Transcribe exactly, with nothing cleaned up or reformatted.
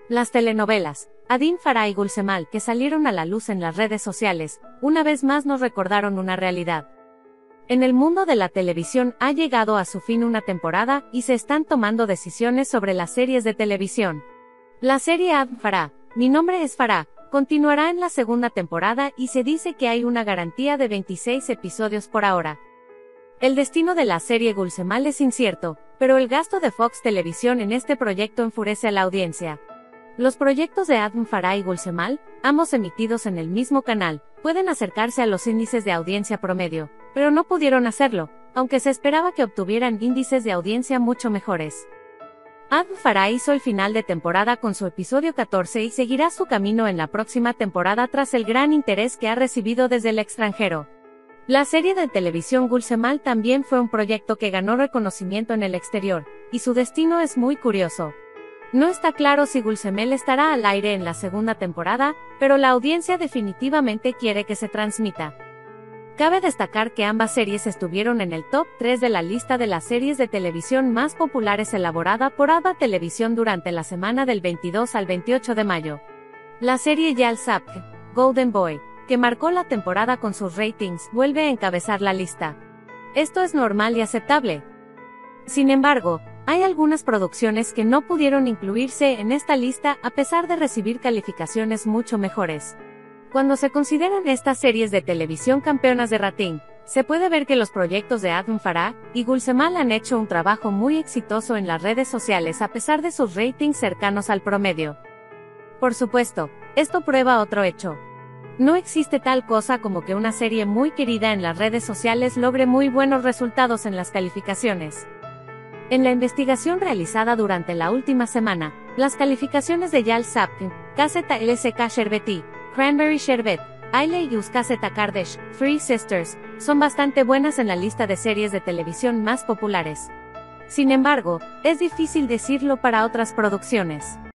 Las telenovelas, Adin Farah y Gulsemal, que salieron a la luz en las redes sociales, una vez más nos recordaron una realidad. En el mundo de la televisión ha llegado a su fin una temporada y se están tomando decisiones sobre las series de televisión. La serie Adin Farah, Mi nombre es Farah, continuará en la segunda temporada y se dice que hay una garantía de veintiséis episodios por ahora. El destino de la serie Gulsemal es incierto, pero el gasto de Fox Televisión en este proyecto enfurece a la audiencia. Los proyectos de Adin Farah y Gulsemal, ambos emitidos en el mismo canal, pueden acercarse a los índices de audiencia promedio, pero no pudieron hacerlo, aunque se esperaba que obtuvieran índices de audiencia mucho mejores. Adin Farah hizo el final de temporada con su episodio catorce y seguirá su camino en la próxima temporada tras el gran interés que ha recibido desde el extranjero. La serie de televisión Gulsemal también fue un proyecto que ganó reconocimiento en el exterior, y su destino es muy curioso. No está claro si Gulsemal estará al aire en la segunda temporada, pero la audiencia definitivamente quiere que se transmita. Cabe destacar que ambas series estuvieron en el top tres de la lista de las series de televisión más populares elaborada por Adva Televisión durante la semana del veintidós al veintiocho de mayo. La serie Yal Sabk, Golden Boy, que marcó la temporada con sus ratings, vuelve a encabezar la lista. Esto es normal y aceptable. Sin embargo, hay algunas producciones que no pudieron incluirse en esta lista a pesar de recibir calificaciones mucho mejores. Cuando se consideran estas series de televisión campeonas de rating, se puede ver que los proyectos de Adin Farah y Gulsemal han hecho un trabajo muy exitoso en las redes sociales a pesar de sus ratings cercanos al promedio. Por supuesto, esto prueba otro hecho. No existe tal cosa como que una serie muy querida en las redes sociales logre muy buenos resultados en las calificaciones. En la investigación realizada durante la última semana, las calificaciones de Yal Sabk, Caseta L S K Sherbeti, Cranberry Sherbet, Aile y Caseta Kardesh, Three Sisters, son bastante buenas en la lista de series de televisión más populares. Sin embargo, es difícil decirlo para otras producciones.